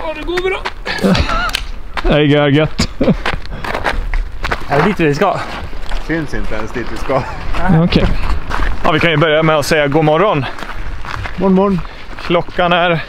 Ja, det går bra. Det är gött. Är det dit vi ska? Syns inte ens dit vi ska. Okej. Ja, vi kan ju börja med att säga god morgon. Morgon, morgon. Klockan är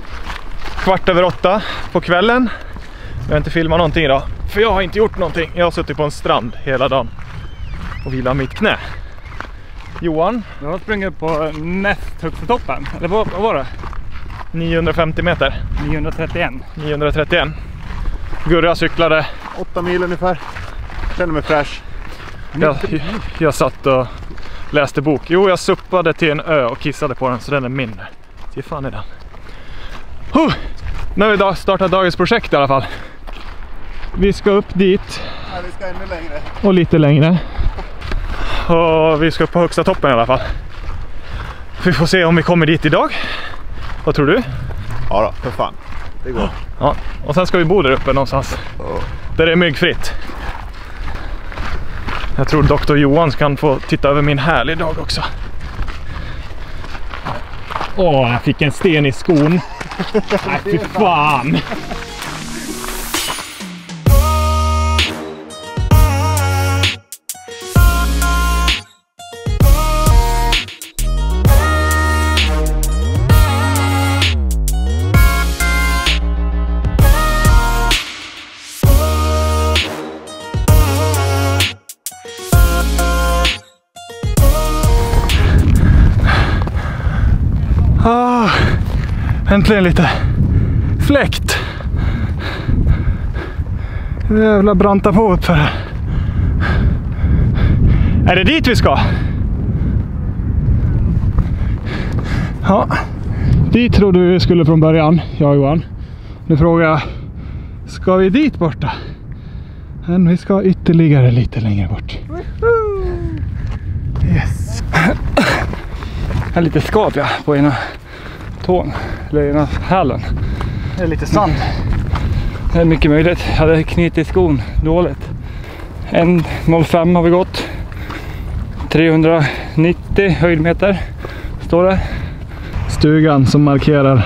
7:15 på kvällen. Jag har inte filmat någonting idag, för jag har inte gjort någonting. Jag har suttit på en strand hela dagen och vilat mitt knä. Johan? Jag har sprungit på näst högsta toppen. Eller vad var det? 950 meter. 931. Gurra cyklade. 8 mil ungefär. Känner mig fräsch. Jag satt och läste bok. Jo, jag suppade till en ö och kissade på den, så den är min. Ge fan i den. Nu har vi startat dagens projekt i alla fall. Vi ska upp dit. Ja, vi ska ännu längre. Och lite längre. Och vi ska upp på högsta toppen i alla fall. Vi får se om vi kommer dit idag. Vad tror du? Ja då, för fan. Det går. Ja, och sen ska vi bo där uppe någonstans. Där det är myggfritt. Jag tror Dr. Johan kan få titta över min häl idag också. Åh, jag fick en sten i skon. Nej, fy fan. Äntligen lite fläkt. Jävla branta på upp för här. Är det dit vi ska? Ja, dit trodde vi skulle från början, jag och Johan. Nu frågar jag, ska vi dit borta? Men vi ska ytterligare lite längre bort. Yes. Jag är lite skadad på ena tån, eller ena hälen. Det är lite sand. Det är mycket möjligt. Jag hade knutit skon dåligt. 1,05 har vi gått. 390 höjdmeter står det. Stugan som markerar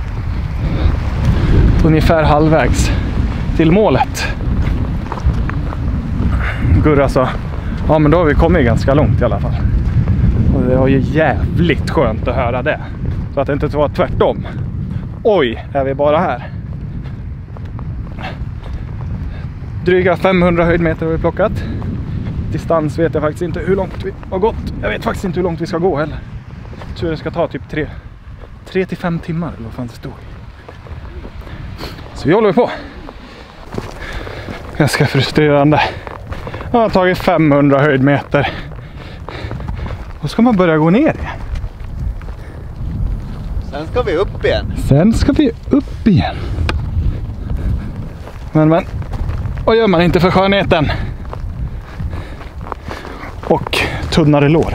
ungefär halvvägs till målet. Gurra sa, ja men då har vi kommit ganska långt i alla fall. Och det var ju jävligt skönt att höra det. Så att det inte var tvärtom. Oj, är vi bara här. Dryga 500 höjdmeter har vi plockat. Distans vet jag faktiskt inte hur långt vi har gått. Jag vet faktiskt inte hur långt vi ska gå heller. Jag tror det ska ta typ 3-5 timmar eller vad fan det stod. Så vi håller på. Ganska frustrerande. Jag har tagit 500 höjdmeter. Då ska man börja gå ner igen. Sen ska vi upp igen. Men, vad gör man inte för skönheten? Och tunnare lår.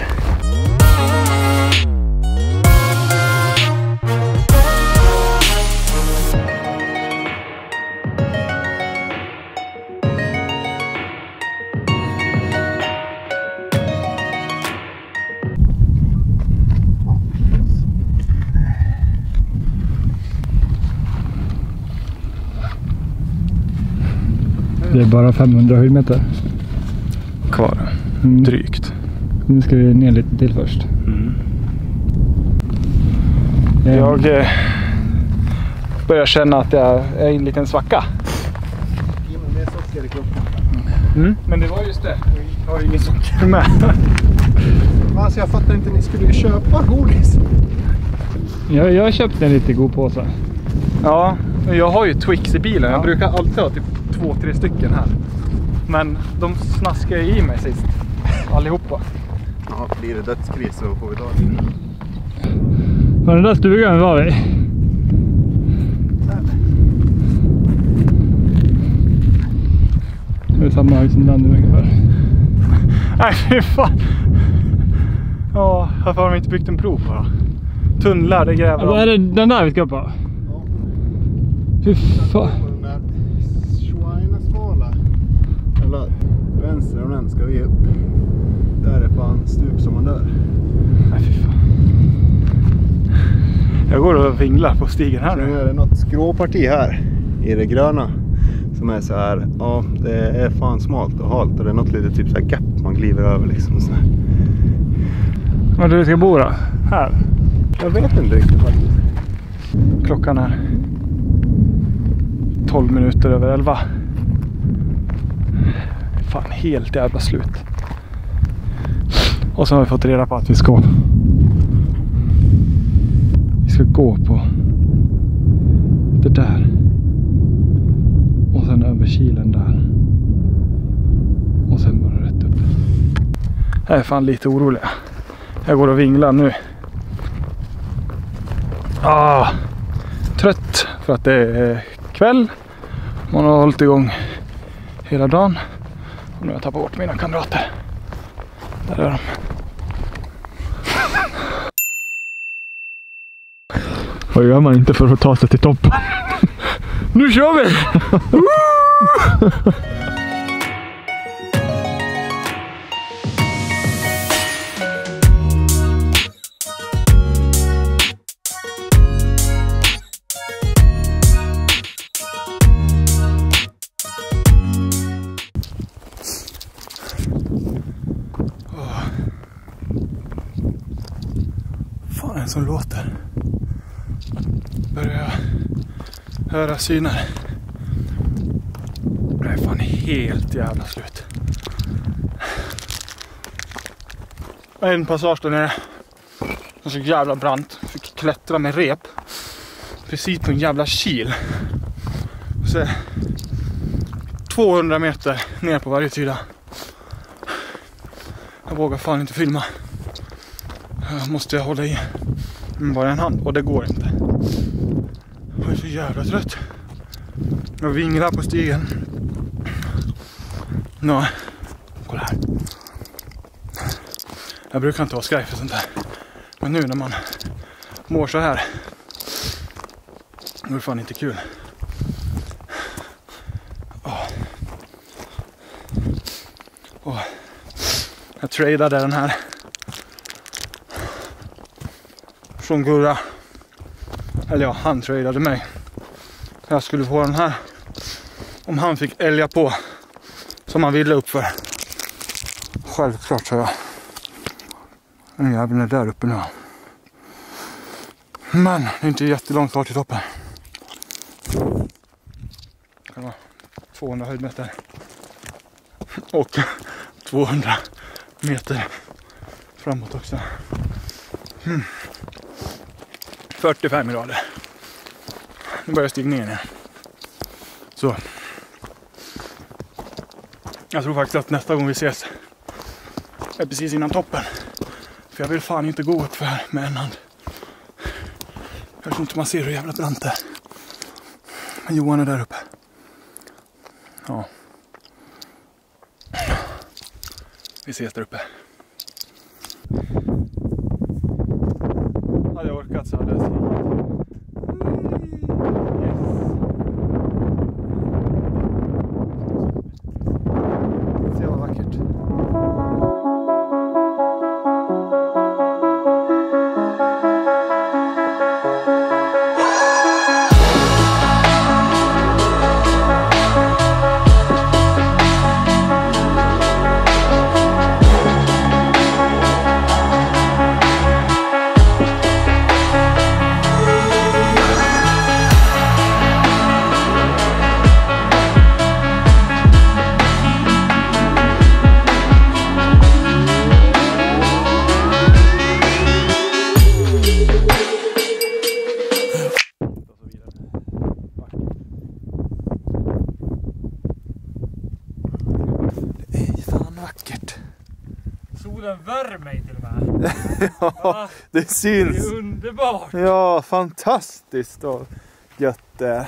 Det är bara 500 höjdmeter kvar. Drygt. Nu ska vi ner lite till först. Jag börjar känna att jag är i en liten svacka. Med socker i kroppen. Men det var just det. Jag har ingen socker med. Alltså jag fattar inte, ni skulle ju köpa godis. Jag köpte en lite god påse. Ja, jag har ju Twix i bilen. Jag brukar alltid ha typ 2-3 stycken här. Men de snaskar i mig sist. Allihopa. Ja, blir det dödskris så får vi ta det. Var den där stugan var vi? Det är samma hög som den nu ungefär. Nej, fy fan. Ja, varför har de inte byggt en bro på då? Tunnlar, det gräver Är det den där vi ska på? Ja. Fy fan. Den där Schweinesvala. Eller vänster om den ska vi upp. Där är fan stup som man dör. Nej, fy fan. Jag går och vinglar på stigen här Nu nu. är det något skråparti här i det gröna som är så här, ja det är fan smalt och halt och det är något litet typ så här gap man gliver över liksom så här. Men du ska bo då? Här? Jag vet inte riktigt faktiskt. Klockan är 12 minuter över 11. Fan, helt jävla slut. Och så har vi fått reda på att vi ska gå på det där. Och sen över kilen där. Och sen bara rätt upp. Jag är fan lite orolig. Jag går och vinglar nu. Trött för att det är kväll. Man har hållit igång hela dagen. Och nu har jag tappat bort mina kamrater. Där är de. Vad gör man inte för att ta sig till toppen? Nu kör vi! Fan är det som låter? Börjar jag höra syner. Det är fan helt jävla slut. En passage där nere. Det var så jävla brant. Fick klättra med rep. Precis på en jävla kil. Och så 200 meter ner på varje sida. Jag vågar fan inte filma. Jag måste hålla i bara en hand och det går inte. Jag är så jävla trött. Jag vinglar på stigen. Nå, kolla här. Jag brukar inte vara skraj för sånt här. Men nu när man mår så här, då är det fan inte kul. Jag tradade den här från Gurra. Eller ja, han tradade mig. Jag skulle få den här om han fick älga på som han ville uppför. Självklart så jag. Den jäveln är där uppe nu. Men det är inte jättelångt kvar till toppen. Det kan vara 200 höjdmeter. Och 200 meter framåt också. 45 grader. Nu börjar stigningen igen. Så. Jag tror faktiskt att nästa gång vi ses är precis innan toppen. För jag vill fan inte gå upp för här med en hand. Jag tror inte man ser hur jävla brant det är. Men Johan är där uppe. Ja. Vi ses där uppe. Hade jag orkat så hade jag stigit. Yes. Se vad vackert. Solen värmer mig till och med. Ja, det Det syns. är underbart. Ja, fantastiskt och gött det.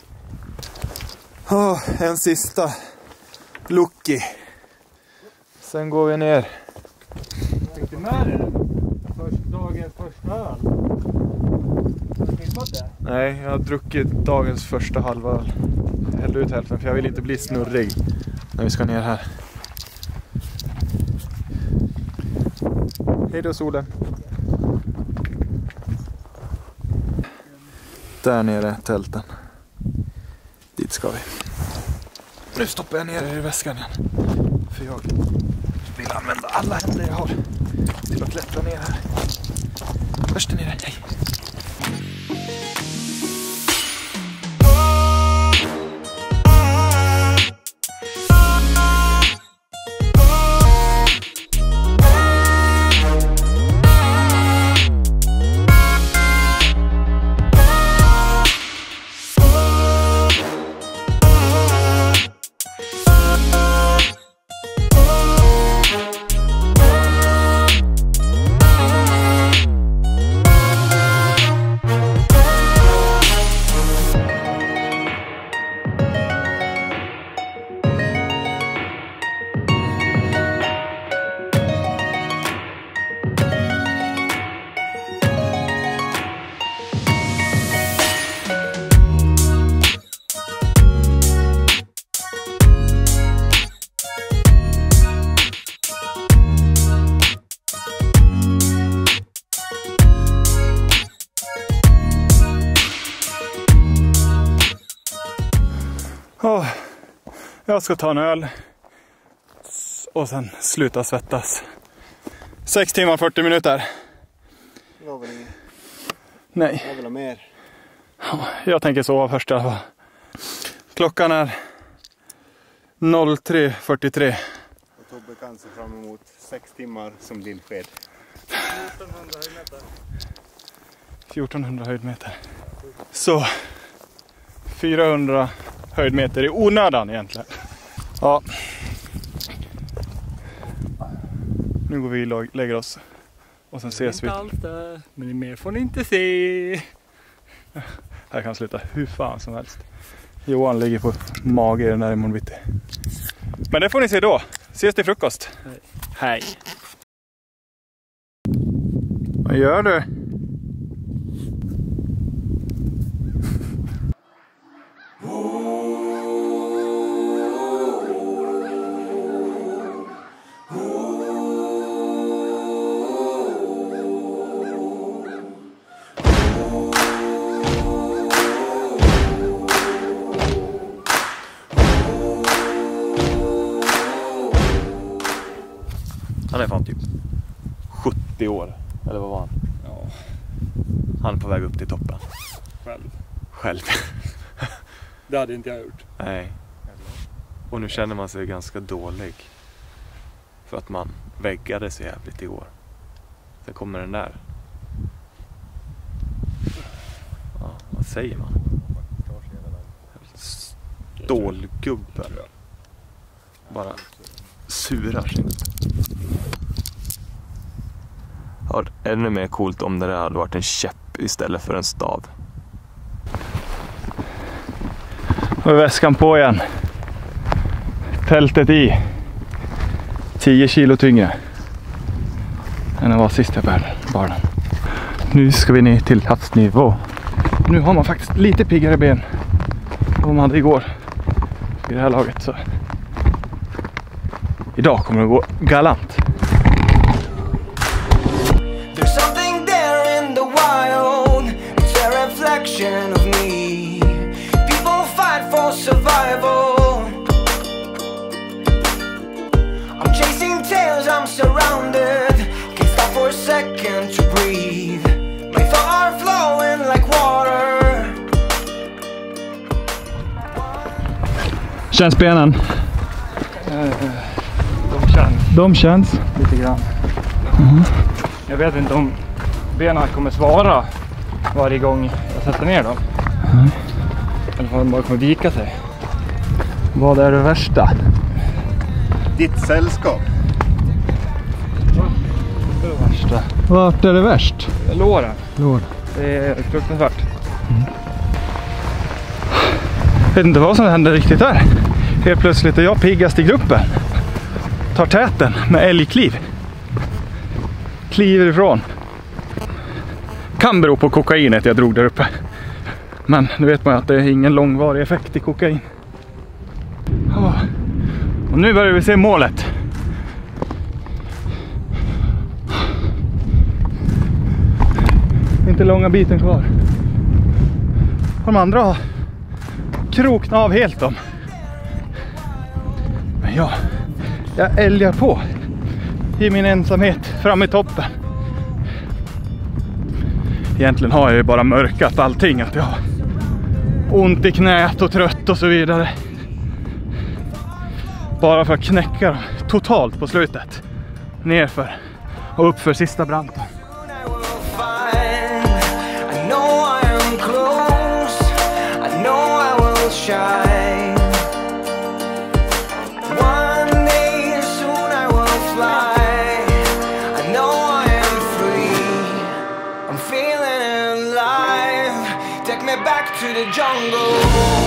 En sista Lucky. Sen går vi ner. Inte med dig dagens första öl. Har du klippat det? Nej, jag har druckit dagens första halva öl. Jag hällde ut hälften för jag vill inte bli snurrig när vi ska ner här. Hej då solen. Där nere tälten. Dit ska vi. Nu stoppar jag ner det i väskan igen. För jag vill använda alla händer jag har till att klättra ner här. Först nere, hej! Jag ska ta en öl och sen sluta svettas. 6 timmar 40 minuter. Det var väl inget. Nej. Jag vill ha mer. Jag tänker sova först i alla fall. Klockan är 03:43. Och Tobbe kan se fram emot 6 timmar som din sked. 1400 höjdmeter. Så 400 höjdmeter i onödan egentligen. Ja. Nu går vi och lägger oss. Och sen ses vi. Men mer får ni inte se. Här kan sluta hur fan som helst. Johan ligger på mage den där i morgonbitti. Men det får ni se då. Ses till frukost. Hej. Vad gör du? Han är fan typ 70 år. Eller vad var han? Ja. Han är på väg upp till toppen. Själv. Det hade inte jag gjort. Nej. Och nu känner man sig ganska dålig. För att man väggade så jävligt igår. Sen kommer den där. Ja, vad säger man? Stålgubben. Bara surar sig. Ja, ännu mer coolt om det hade varit en käpp istället för en stav. Och väskan på igen. Tältet i. 10 kilo tyngre än det var sist jag bar den. Nu ska vi ner till havsnivå. Nu har man faktiskt lite piggare ben än vad man hade igår. I det här laget så. Idag kommer det gå galant. There's something there in the wild. It's a reflection of me. People fight for survival. I'm chasing tails, I'm surrounded. Can't stop for a second to breathe. My thoughts are flowing like water. Känns benen? De känns Lite grann. Jag vet inte om benen kommer svara varje gång jag sätter ner dem. Eller om de bara kommer vika sig. Vad är det värsta? Ditt sällskap. Det är det värsta. Vart är det värst? Låren. Lår. Det är fruktansvärt. Jag vet inte vad som händer riktigt här. Helt plötsligt är jag piggast i gruppen. Tar täten med älgkliv. Kliver ifrån. Kan bero på kokainet jag drog där uppe. Men nu vet man att det är ingen långvarig effekt i kokain. Och nu börjar vi se målet. Inte långa biten kvar. De andra har kroknat av helt dem. Men jag älgar på i min ensamhet fram i toppen. Egentligen har jag ju bara mörkat allting, att jag har ont i knät och trött och så vidare. Bara för att knäcka dem totalt på slutet. Nerför och uppför sista branten. Back to the jungle.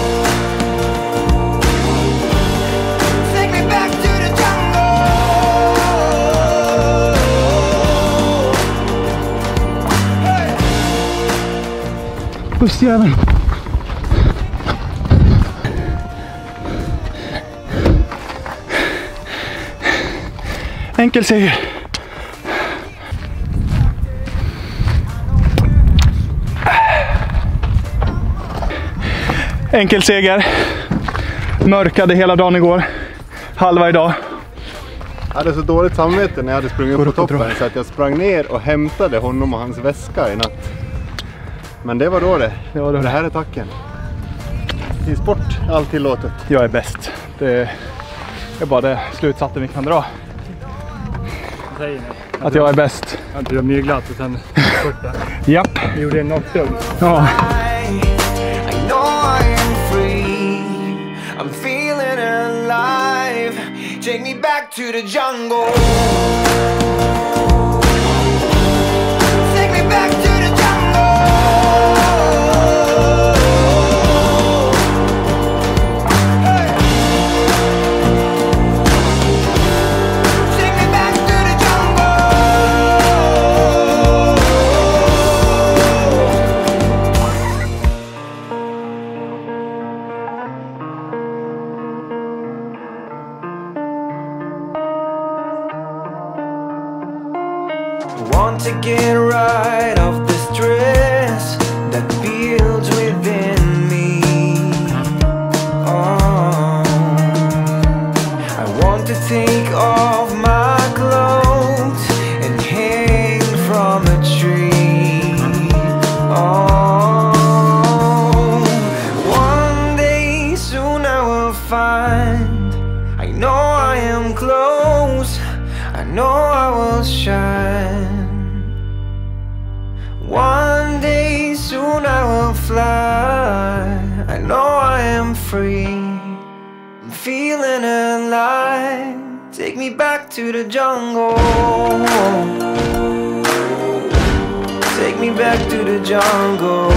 Take me back to the jungle. Hey. Bussjäveln. Enkel seger. Enkel seger. Mörkade hela dagen igår. Halva idag. Jag hade så dåligt samvete när jag hade sprungit upp på toppen så att jag sprang ner och hämtade honom och hans väska i natt. Men det var då det. Det här är tacken. I sport är allt tillåtet. Jag är bäst. Det är bara det slutsatsen vi kan dra. Säger ni. Att jag är bäst. Att du har myglat och sen skjorta. Japp. Vi gjorde en knockdown. Ja. I'm feeling alive. Take me back to the jungle. Take me back to the jungle. Hey. Take me back to the jungle. Want to get right off the stress that builds within me. Oh, I want to take off my clothes and hang from a tree. Oh, one day soon I will find. I know I am close. I know I will shine. One day soon I will fly. I know I am free. I'm feeling alive. Take me back to the jungle. Take me back to the jungle.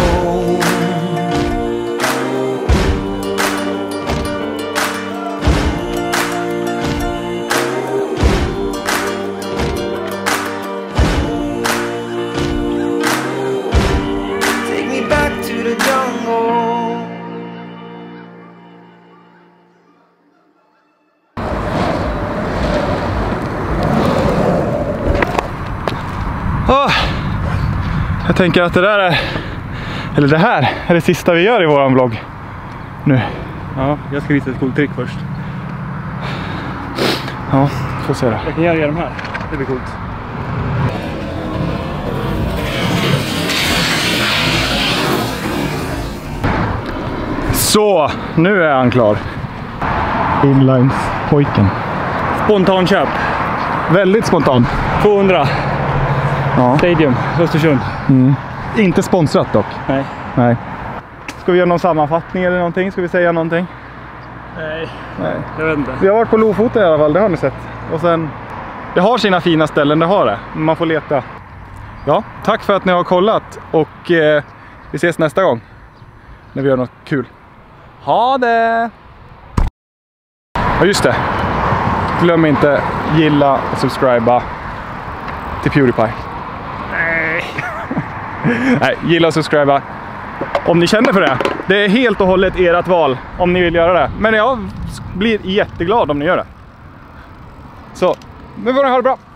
Jag tänker att det här är det sista vi gör i våran vlogg nu. Ja, jag ska visa ett coolt trick först. Ja, får se det. Jag kan göra de här, det blir coolt. Så, nu är han klar. Inlines-pojken. Spontan köp. Väldigt spontan. 200. Ja. Stadium, Östersund. Inte sponsrat dock. Nej. Ska vi göra någon sammanfattning eller någonting? Ska vi säga någonting? Nej. Nej. Jag vet inte. Vi har varit på Lofoten i alla fall, det har ni sett. Och sen, det har sina fina ställen, det har det. Men man får leta. Ja, tack för att ni har kollat. Och vi ses nästa gång. När vi gör något kul. Ha det! Ja just det. Glöm inte gilla och subscriba till PewDiePie. Nej, gilla och subscriba om ni känner för det. Det är helt och hållet ert val om ni vill göra det. Men jag blir jätteglad om ni gör det. Så, nu får ni ha det bra.